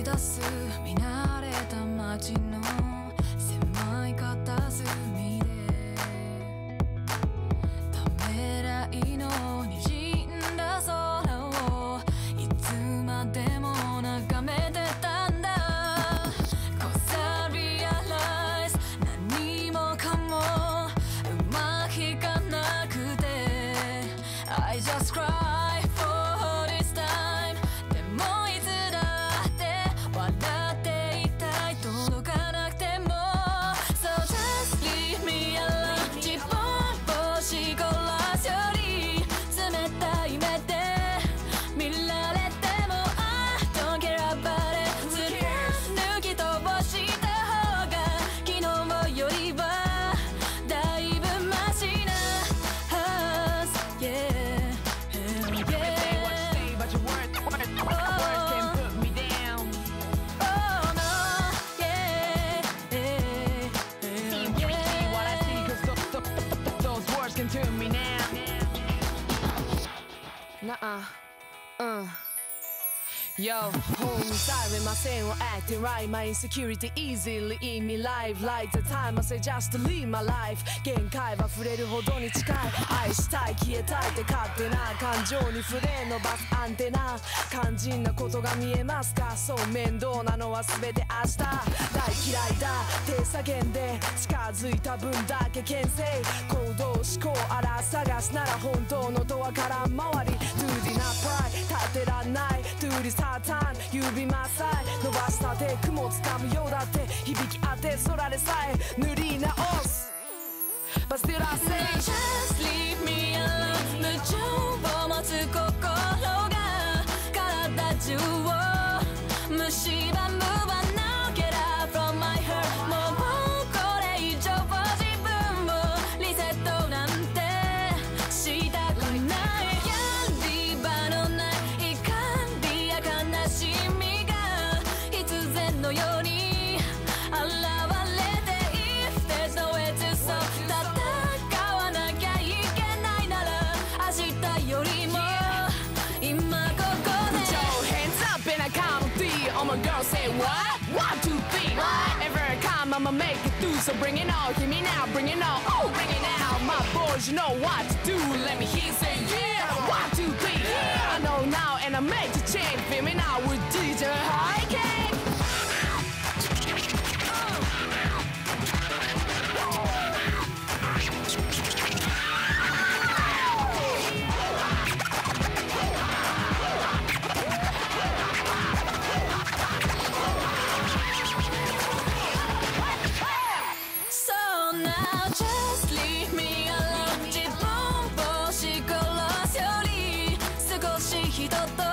出す見慣れた街の狭い片隅でためらいの滲んだ空をいつまでも眺めてたんだ。 Cause I realize 何もかもうまくいかなくて I just cry for this time でもいつだって笑っていたい届かなくても So just leave me alone 自分をしこらすより冷たい目で見られても I don't care about it 貫き飛ばした方が昨日よりはだいぶマシなはず Yeah Yo, homies, I read my saying acting right. My insecurity easily in me life. Like the time I say just to live my life. 限界は触れるほどに近い。愛したい消えたいって勝手な感情に触れ伸ばすアンテナ。肝心なことが見えますか。そう面倒なのは全て明日。大嫌いだ手叫んで近づいた分だけ牽制。行動思考あら探すなら本当のドアから回り。Duty not pride 立てらんない。Dutyサータン指まさえ伸ばした手雲をつかむようだって響き当て空でさえ塗り直す But still I say Just leave me alone 夢中を持つ心が体中を蝕むは Now get out from my heart もうこれ以上自分をリセットなんてしたくないやり場のない悲しみが必然のように現れて If there's no way to solve 戦わなきゃいけないなら明日よりも今ここで Put your hands up and I count to three All my girls say what? 1, 2, 3 Every time I'ma make it through So bring it on, hear me now, bring it on Oh, bring it now My boys, you know what to do Let me hear you say yeah 1, 2, 3 I know now and I make the change Feel me now with DJ High King So now just leave me alone 自分をしこらすより少し人と